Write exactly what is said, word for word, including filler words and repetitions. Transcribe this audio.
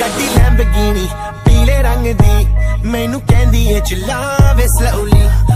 ਗੱਡੀ ਲੈਂਬਰਗਿਨੀ ਪੀਲੇ ਰੰਗ ਦੀ, ਮੈਨੂੰ ਕਹਿੰਦੀ ਏ ਚਲਾਵੇ ਸਲੋਲੀ।